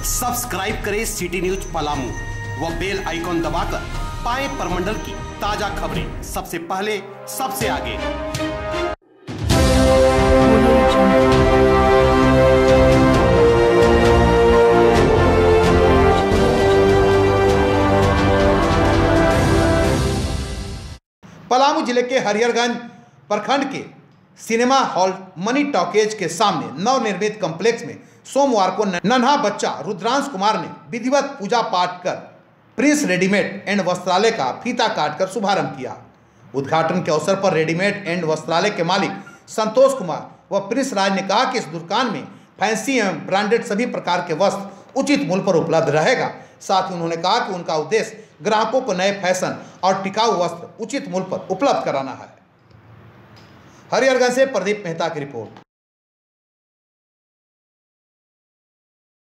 Subscribe करें city news Palamu व bell icon दबाकर पाएं परमंडल की ताजा खबरें सबसे पहले सबसे आगे। पलामू जिले के हरिहरगंज प्रखंड के सिनेमा हॉल मनी टॉकीज के सामने नवनिर्मित कॉम्प्लेक्स में सोमवार को नन्हा बच्चा रुद्रांश कुमार ने विधिवत पूजा पाठ कर प्रिंस रेडीमेड एंड वस्त्रालय का फीता काटकर शुभारंभ किया। उद्घाटन के अवसर पर रेडीमेड एंड वस्त्रालय के मालिक संतोष कुमार व प्रिंस राज ने कहा कि इस दुकान में फैंसी एवं ब्रांडेड सभी प्रकार के वस्त्र उचित मूल्य पर उपलब्ध रहेगा। साथ ही उन्होंने कहा कि उनका उद्देश्य ग्राहकों को नए फैशन और टिकाऊ वस्त्र उचित मूल्य पर उपलब्ध कराना है। हरिहरगंज से प्रदीप मेहता की रिपोर्ट।